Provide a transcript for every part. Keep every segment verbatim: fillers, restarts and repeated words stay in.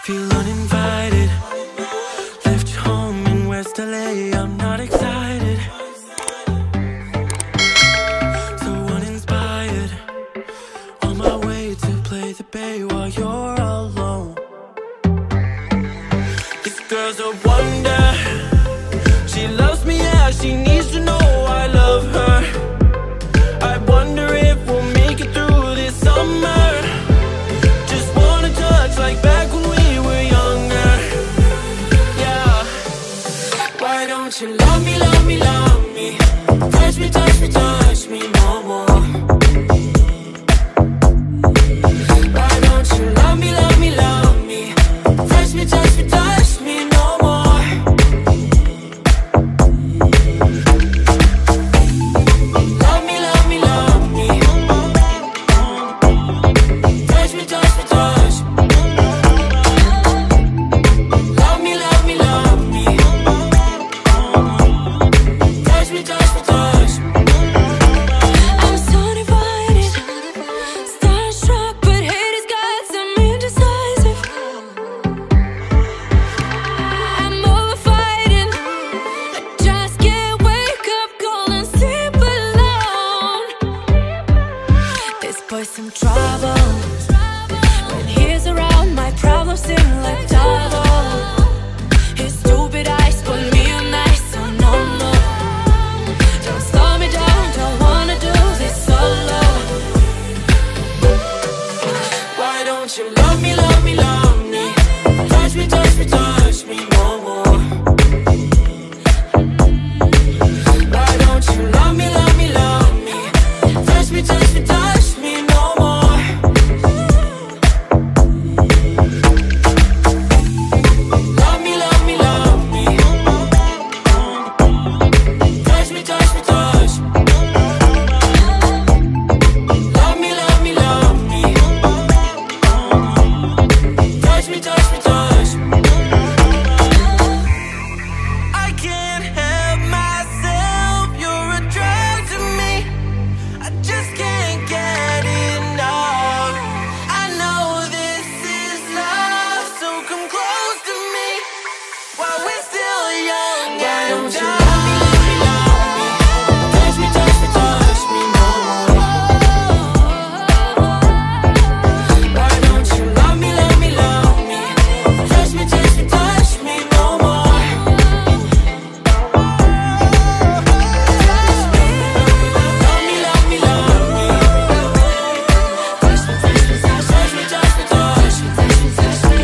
Feel uninvited. Left home in West L A, I'm not excited. So uninspired. On my way to play the bay while you're alone. This girl's a wonder. She loves me, yeah, she needs to know I love her. I wonder if we'll make it through this summer. Just wanna touch like back when we were younger. Yeah. Why don't you love me, love me, love me? Touch me, touch me, touch me no more. Why don't you love me, love me, love me? Touch me, touch me, touch me no more. Love me, love me, love me. Touch me, touch me, touch me. Love me, love me, love me. Touch me, touch me, touch me. I'm so divided, starstruck, but hate has got some indecisive. I'm over fighting, I just can't wake up cold and sleep alone. This boy's some trouble. When he's around, my problems seem like double. His stupid eyes put me on ice, so no, no. Don't slow me down, don't wanna do this solo. Why don't you love me, love me, love me? Touch me, touch me, touch me no more. Why don't you love me, love me, love me? Touch me, touch me, touch me no more. Love me, love me, love me. Touch me, touch me, touch me. Love me, love me, love me. Touch me, touch me, touch me. I can't help myself, you're a drug to me. I just can't get enough. I know this is love, so come close to me while we're still young. Why don't you love me, love me, love me? Touch me, touch me, touch me no more. Why don't you love me, love me, love me? Touch me, touch me, touch me no more. Love me, love me, love me. Touch me, touch me, touch me, touch me, touch me, touch me, touch me.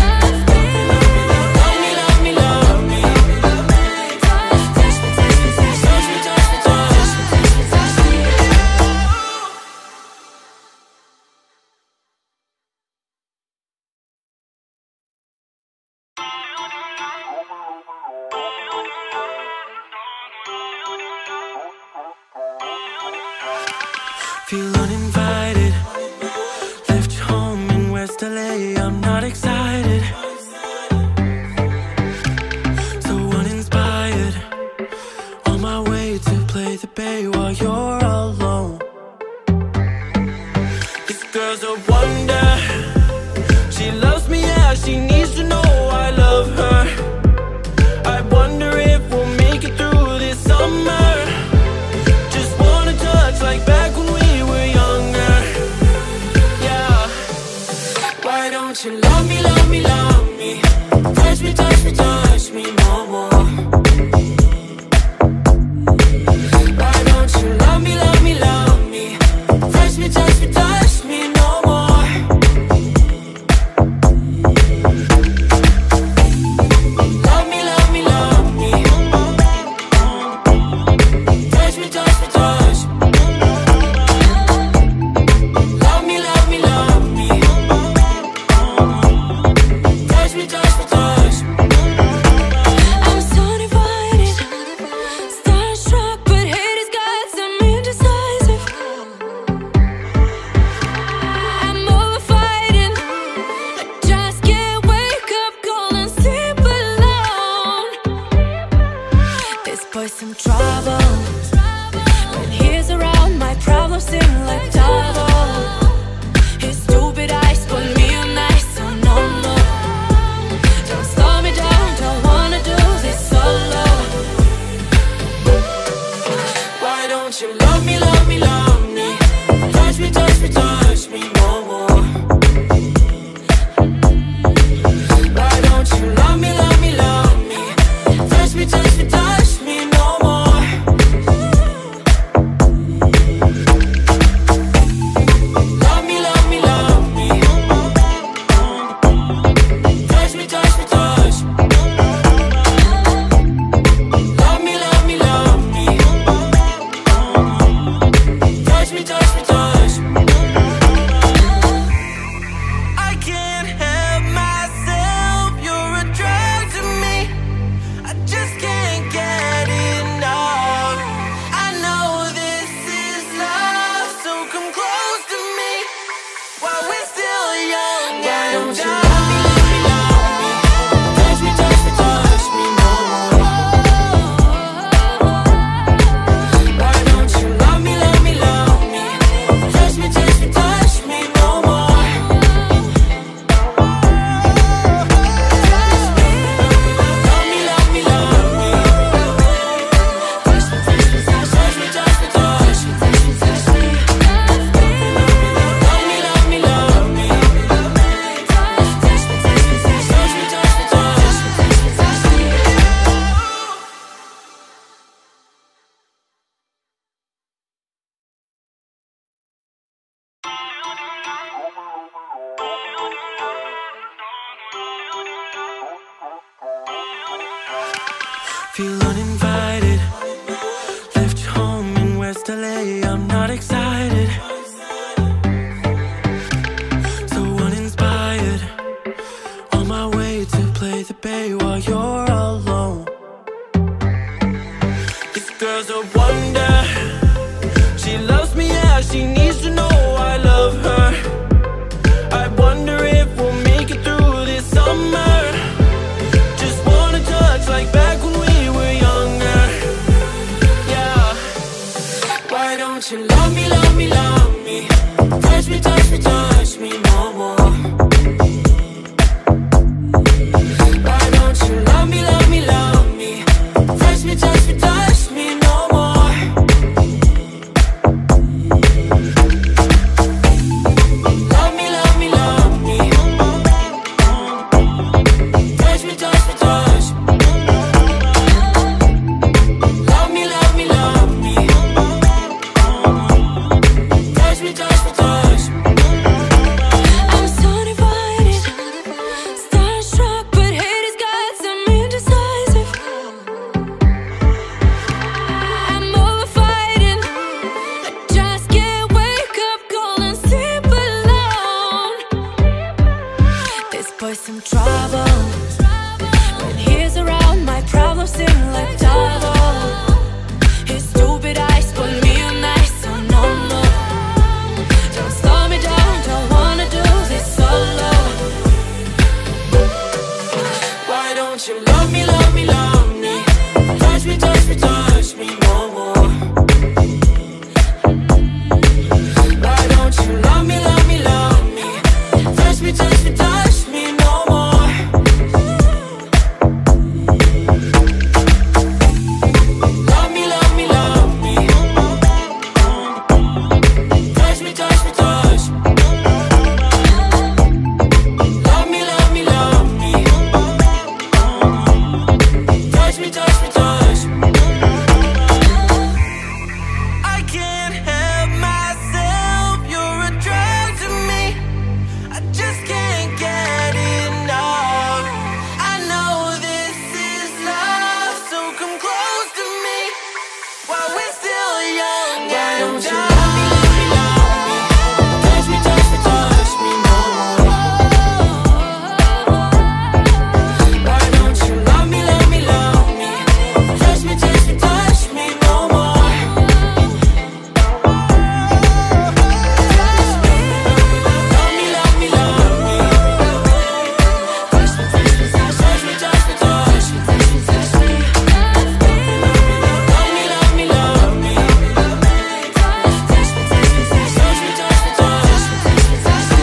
Love me, love me, love me. Touch me, touch me, touch me, touch me, touch me, touch me, touch me. Feel uninvited. Left home in West L A, I'm not excited. So uninspired. On my way to play the bay while you're alone. This girl's a wonder. She loves me, yeah, she needs to know I love her. I wonder if we'll make it through this summer. Just wanna touch like back when we were younger. Yeah. Why don't you love me, love me, love me? Touch me, touch me, touch me no more. Why don't you love me, love me, love me? Touch me, touch me, touch me no more. Love me, love me, love me. Touch me, touch me, touch me. Love me, love me, love me. Touch me, touch me, touch me. not excited, so uninspired. On my way to play the bay while you're alone. This girl's a wonder. She loves me, yeah, she needs to know I love her. I wonder if we'll make it through this summer. Just wanna touch like back when we were younger. Yeah. Why don't you love me, love me, love me? Touch me, touch me, touch me no more. Why don't you love me, love me, love me? Touch me, touch me, touch me no more. Love me, love me, love me. Touch me, touch me, touch me. Love me, love me, love me. Touch me, touch me, touch me. I'm so divided, starstruck, but hate has got some indecisive. I'm over fighting, I just can't wake up cold and sleep alone. This boy's some trouble. When he's around, my problems seem like double. His stupid eyes put me on ice, so no more. Don't slow me down, don't wanna do this solo. Why don't you love me, love me, love me? Touch me, touch me, touch me no more. Why don't you love me, love me, love me? Touch me, touch me, touch me no more. Love me, love me, love me. Touch me, touch me, touch me. Love me, love me, love me. Touch me, touch me, touch me. I can't help myself, you're a drug to me. I just can't get enough. I know this is love, so come close to me while we're still young. Why don't you love me, love me, love me? Touch me, touch me, touch me no more. Why don't you love me, love me, love me? Touch me, touch me, touch me no more. Love me, love me, love me. Touch me, touch me, touch me, touch me, touch me, touch me, touch me. Love me, love me, love me. Touch me, touch me, touch me, touch me, touch me, touch me, touch me, touch me.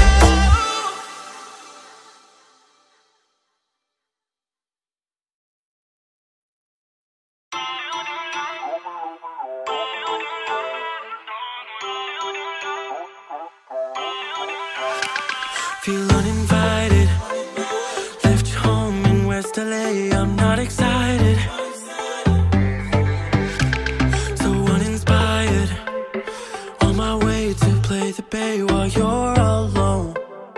Feel uninvited. Left your home in West L A. I'm not excited, so uninspired. On my way to play the bay while you're alone.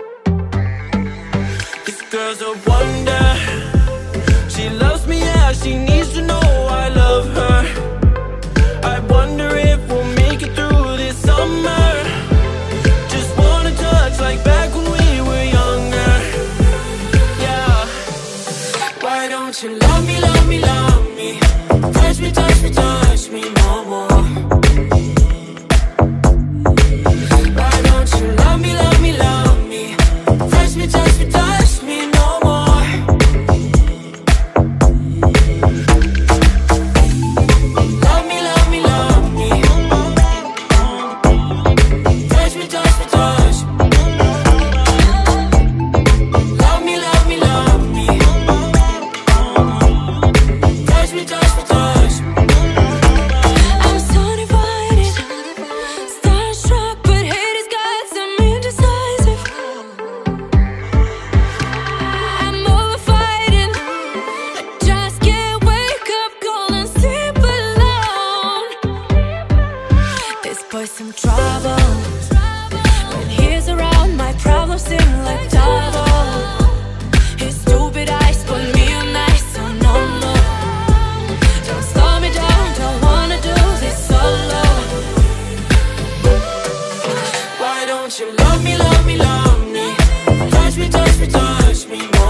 This girl's a wonder. She loves me, yeah, she needs to know I love her. I wonder if we'll make it through this summer. Just wanna touch like back when we were younger. Yeah. Why don't you love me, love me, love me? Touch me, touch me, touch me no more. Why don't you love me, touch me, touch me,